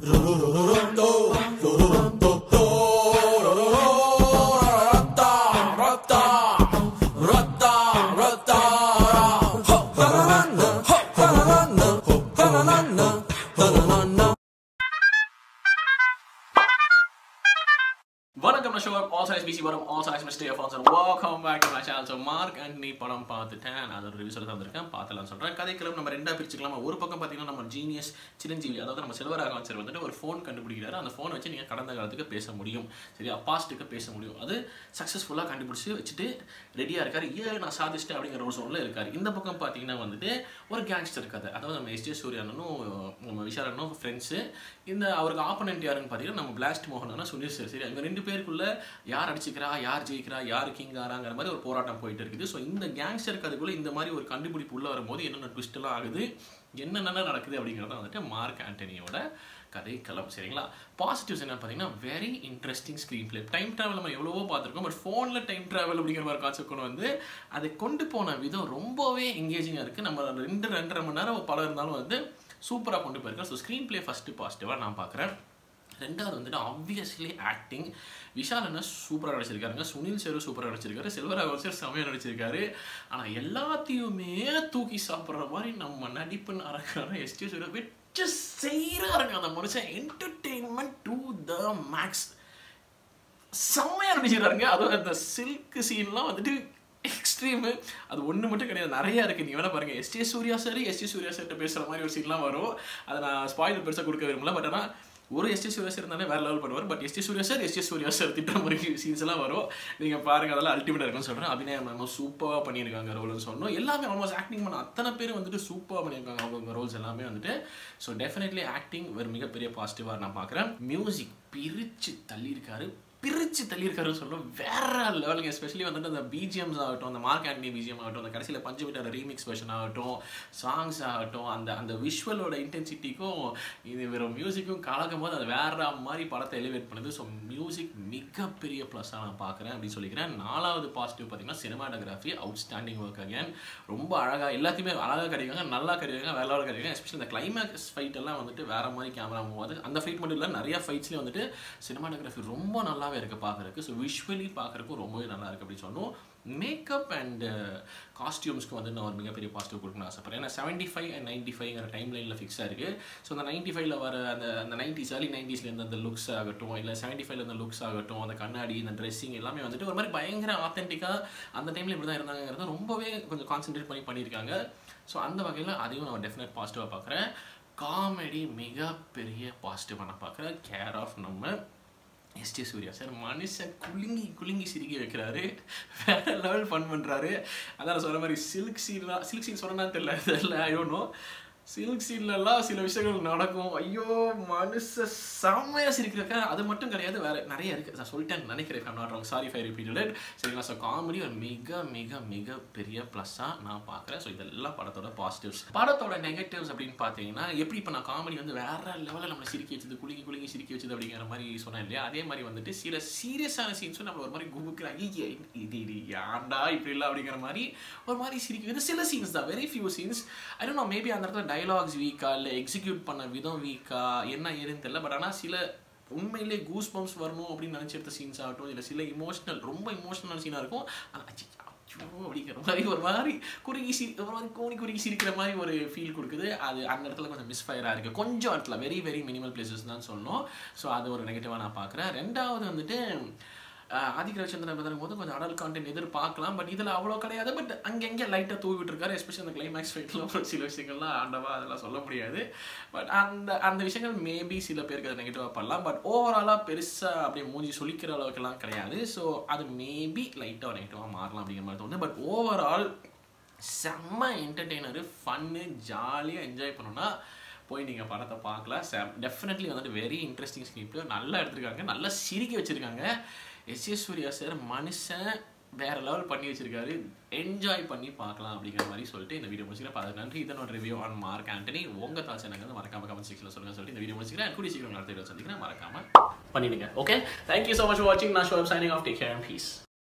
all size BC bottom, all size must stay Earphones, and welcome back to my channel. So Mark Antony படம் பார்த்துட்டேன், அது ஒரு ரிவ்யூஸில் வந்திருக்கேன், பார்த்துலான்னு சொல்கிறேன். கதைக்களம் நம்ம ரெண்டாக பிரிச்சுக்கலாம். ஒரு பக்கம் பார்த்தீங்கன்னா நம்ம ஜீனியஸ் சிரஞ்சீவி, அதாவது நம்ம செல்வராகவன் சார் வந்துட்டு ஒரு ஃபோன் கண்டுபிடிக்கிறாரு. அந்த ஃபோனை வச்சு நீங்கள் கடந்த காலத்துக்கு பேச முடியும், சரியா, பாஸ்ட்டுக்கு பேச முடியும். அது சக்ஸஸ்ஃபுல்லாக கண்டுபிடிச்சி வச்சுட்டு ரெடியாக இருக்காரு. நான் சாதிச்சிட்டேன் அப்படிங்கிற ஒரு சோனில் இருக்காரு. இந்த பக்கம் பார்த்தீங்கன்னா வந்துட்டு ஒரு கேங்ஸ்டர் கதை, அதாவது நம்ம எஸ்.ஜே. சூர்யானும் நம்ம விஷாலனும் ஃப்ரெண்ட்ஸு. இந்த அவருக்கு ஆப்போனன்ட் யாருன்னு பார்த்தீங்கன்னா நம்ம பிளாஸ்ட் மோகனா சுனில் சார். சரி, அங்கே ரெண்டு பேருக்குள்ள யார் அடிச்சுக்கிறா, யார் ஜெயிக்கிறா, யார் கிங் ஆறாங்கிற மாதிரி ஒரு போராட்டம் போயிட்டு இருக்குது. ஸோ இந்த கேங்ஸ்டருக்கு அதுக்குள்ள இந்த மாதிரி ஒரு கண்டுபிடிப்பு உள்ள வரும்போது என்னென்ன ட்விஸ்ட் எல்லாம் ஆகுது, என்னென்ன நடக்குது அப்படிங்கிறத வந்துட்டு மார்க் ஆண்டனியோட கதைக்களம். சரிங்களா? பாசிட்டிவ்ஸ் என்ன பார்த்தீங்கன்னா very interesting screenplay. Time travel நம்ம எவ்வளவோ பார்த்துருக்கோம், பட் ஃபோனில் டைம் ட்ராவல் அப்படிங்கிற மாதிரி கான்செப்ட் கொண்டு வந்து அதை கொண்டு போன விதம் ரொம்பவே எங்கேஜிங்காக இருக்குது. நம்ம 2-2.5 மணி நேரம் படம் இருந்தாலும் வந்து சூப்பராக கொண்டு போயிருக்கேன். ஸோ ஸ்க்ரீன் பிளே ஃபஸ்ட்டு பாசிட்டிவாக நான் பார்க்குறேன். ரெண்டாவது வந்துட்டு ஆப்வியஸ்லி ஆக்டிங். விஷால் என்ன சூப்பராக நடிச்சிருக்காருங்க, சுனில் சாரும் சூப்பராக நடிச்சிருக்காரு, செல்வராகவன் சார் செம்மையாக நடிச்சிருக்காரு. ஆனால் எல்லாத்தையுமே தூக்கி சாப்பிட்ற மாதிரி நம்ம நடிப்புன்னு அரக்கான எஸ்.ஜே. சூர்யா வச்சு செய்கிறாருங்க. அந்த மனுஷன் என்டர்டெயின்மெண்ட் டு த மேக்ஸ், செம்மையாக நடிச்சிருக்காருங்க. அதுவும் அந்த சில்க் சீன்லாம் வந்துட்டு எக்ஸ்ட்ரீமு. அது ஒன்று மட்டும் கிடையாது, நிறையா இருக்குது. நீங்கள் வேணால் பாருங்கள், எஸ்.ஜே. சூர்யா சார்கிட்ட பேசுகிற மாதிரி ஒரு சீன்லாம் வரும். அதை நான் ஸ்பாயில் பெருசாக கொடுக்க விரும்பல. பட் ஆனால் ஒரு எஸ்.ஜே. சூர்யா சார் இருந்தாலே வேறு லெவல் பண்ணுவார். But S J. சூர்யா சார் திட்டுற மாதிரி சீன்ஸ் எல்லாம் வரும். நீங்கள் பாருங்கள், அதெல்லாம் அல்டிமேட்டாக இருக்குன்னு சொல்கிறேன். அபிநயம் நம்ம சூப்பராக பண்ணியிருக்காங்க ரோல்னு சொல்லணும். எல்லாமே ஆல்மோஸ்ட் ஆக்டிங் பண்ண அத்தனை பேர் வந்துட்டு சூப்பராக பண்ணியிருக்காங்க அவங்க ரோல்ஸ் எல்லாமே வந்துட்டு. ஸோ டெஃபினெட்லி ஆக்டிங் ஒரு மிகப்பெரிய பாசிட்டிவாக நான் பார்க்குறேன். மியூசிக் பிரித்து தள்ளியிருக்காருன்னு சொல்லணும். வேற லெவலுங்க. எஸ்பெஷலி வந்துட்டு அந்த பிஜிஎம்ஸ் ஆகட்டும், அந்த மார்க் ஆண்டனி பிஜிஎம் ஆகட்டும், அந்த கடைசியில் பஞ்சமிட்டார ரீமிக்ஸ் வெர்ஷன் ஆகட்டும், சாங்ஸ் ஆகட்டும், அந்த விஷுவலோட இன்டென்சிட்டிக்கும் இது வெறும் மியூசிக்கும் கலக்கும் போது அது வேற மாதிரி படத்தை எலிவேட் பண்ணுது. ஸோ மியூசிக் மிகப்பெரிய ப்ளஸ்ஸாக நான் பார்க்குறேன் அப்படின்னு சொல்லிக்கிறேன். 4வது பாசிட்டிவ் பார்த்தீங்கன்னா சினிமாட்டோகிராஃபி அவுட்ஸ்டாண்டிங் ஒர்க். அகேன் ரொம்ப அழகாக எல்லாத்தையுமே அழகாக கிடைக்காங்க, நல்லா கிடைக்காங்க, வேற லெவல் கிடைக்காங்க. எஸ்பெஷலி இந்த கிளைமேக்ஸ் ஃபைட் எல்லாம் வந்துட்டு வேற மாதிரி கேமரா மூவ் ஆகுது. அந்த ஃபைட் மட்டும் இல்லை, நிறைய ஃபைட்ஸ்லேயும் வந்துட்டு சினிமாட்டோகிராஃபி ரொம்ப நல்லாவே இருக்குது பார்க்குறதுக்கு. ஸோ விஷுவலி பார்க்குறதுக்கும் ரொம்பவே நல்லா இருக்குது அப்படின்னு சொன்னோம். மேக்கப் அண்ட் காஸ்டியூம்ஸ்க்கு வந்து நான் ஒரு மிகப்பெரிய பாசிட்டிவ் கொடுக்கணும்னு ஆசைப்பட்றேன். ஏன்னா 75 and 95ங்கிற டைம் லைனில் ஃபிக்ஸாக இருக்குது. ஸோ அந்த 95ல் வர அந்த 90s early 90sல இருந்த அந்த லுக்ஸ் ஆகட்டும், இல்லை 75ல் இருந்த லுக்ஸ் ஆகட்டும், அந்த கண்ணாடி, இந்த ட்ரெஸ்ஸிங் எல்லாமே வந்துட்டு ஒரு மாதிரி பயங்கர ஆத்தென்டிக்காக அந்த டைமில் இப்படி தான் இருந்தாங்கிறத ரொம்பவே கொஞ்சம் கான்சென்ட்ரேட் பண்ணியிருக்காங்க. ஸோ அந்த வகையில் அதையும் நான் டெஃபினட் பாசிட்டிவாக பார்க்குறேன். காமெடி மிகப்பெரிய பாசிட்டிவாக நான் பார்க்குறேன். கேர் ஆஃப் நம்ம எஸ்.ஜே. சூர்யா சார் மனுஷன் குலுங்கி சிரிக்க வைக்கிறாரு, வேற லெவல் ஃபன் பண்ணுறாரு. அதான் சொல்கிற மாதிரி சில்க் சீன் சொன்னா தெரியல, ஐ டோன்ட் நோ. சில்க் சீன்லலாம் சில விஷயங்கள் நடக்கும். ஐயோ மனுஷன் செம்மையாக சிரிக்கிறக்க. அது மட்டும் கிடையாது, வேறு நிறைய இருக்குது. நான் சொல்லிட்டேன் நினைக்கிறேன், I'm not wrong, sorry for repeated. சரிங்களா? ஸோ காமெடி ஒரு மிக பெரிய ப்ளஸ்ஸாக நான் பார்க்குறேன். ஸோ இதெல்லாம் படத்தோட பாசிட்டிவ்ஸ். படத்தோட நெகட்டிவ்ஸ் அப்படின்னு பார்த்தீங்கன்னா, எப்படி இப்போ நான் காமெடி வந்து வேற லெவலில் நம்மளை சிரிக்க வச்சது, குலுங்கி சிரிக்க வச்சது அப்படிங்கிற மாதிரி சொன்னேன் இல்லையா, அதே மாதிரி வந்துட்டு சில சீரியஸான சீன்ஸும் நம்ம ஒரு மாதிரி குபுக்கிறாங்க, இது யாண்டா இப்படி இல்லை அப்படிங்கிற மாதிரி ஒரு மாதிரி சிரிக்க வைக்கிறது. சில சீன்ஸ் தான், very few scenes. I don't know, maybe அந்த இடத்துல டைலாக்ஸ் வீக்கா, இல்லை எக்ஸிக்யூட் பண்ண விதம் வீக்கா, என்ன ஏதுன்னு தெரியல. பட் ஆனால் சில உண்மையிலே கூஸ் பம்ப்ஸ் வரணும் அப்படின்னு நினச்செடுத்த சீன்ஸ் ஆகட்டும், இல்லை சில ரொம்ப இமோஷனல் சீனாக இருக்கும். அப்படிங்கிற மாதிரி ஒரு மாதிரி குறுகி சிரிக்கிற மாதிரி ஒரு ஃபீல் கொடுக்குது. அது அந்த இடத்துல கொஞ்சம் மிஸ்ஃபயராக இருக்குது. கொஞ்சம் இடத்துல வெரி மினிமல் பிளேசஸ் தான் சொல்லணும். ஸோ அது ஒரு நெகட்டிவாக நான் பார்க்குறேன். ரெண்டாவது வந்துட்டு ஆதிக்க ரவிச்சந்திரன் பதனும் போது கொஞ்சம் அடல்ட் கான்டென்ட் எதிர்பார்க்கலாம், பட் இதில் அவ்வளோ கிடையாது. பட் அங்கங்கே லைட்டாக தூவி விட்டுருக்காரு. எஸ்பெஷலி அந்த கிளைமேக்ஸ் ஃபைட்டில் சில விஷயங்கள்லாம் ஆண்டவா அதெல்லாம் சொல்ல முடியாது. பட் அந்த விஷயங்கள் மேபி சில பேருக்கு அதை நெகட்டிவாக பண்ணலாம். பட் ஓவராலாக பெருசாக அப்படியே மூஞ்சி சொல்லிக்கிற அளவுக்குலாம் கிடையாது. ஸோ அது மேபி லைட்டாக நெகட்டிவாக மாறலாம் அப்படிங்கிற மாதிரி தோணுது. பட் ஓவரால் செம்ம என்டர்டெய்னரு, ஃபன்னு, ஜாலியாக என்ஜாய் பண்ணணும்னா போய் நீங்கள் படத்தை பார்க்கலாம். டெஃபினெட்லி வந்துட்டு வெரி இன்ட்ரெஸ்டிங் ஸ்கிரிப்ட், நல்லா எடுத்திருக்காங்க, நல்லா சிரிக்க வச்சுருக்காங்க. எஸ்.ஜே. சூர்யா சார் மனுஷன் வேறு லெவல் பண்ணி வச்சிருக்காரு. என்ஜாய் பண்ணி பார்க்கலாம் அப்படிங்கிற மாதிரி சொல்லிட்டு இந்த வீடியோ முடிச்சுக்கிறேன். அதுக்கு நன்றி. இதனோட ரிவ்யூ ஆன் மார்க் ஆண்டனி. உங்கள் தாட்ஸ் எனக்கு மறக்காம கமெண்ட் செக்ஷனில் சொல்லுங்கள் சொல்லிட்டு இந்த வீடியோ முடிச்சுக்கிறேன். கூடிய சீக்கிரம் அடுத்த வீடியோ சந்திக்கிறேன், மறக்காம பண்ணிடுங்க. Okay, thank you so much for வாட்சிங். நான் show signing off. Take care and piece.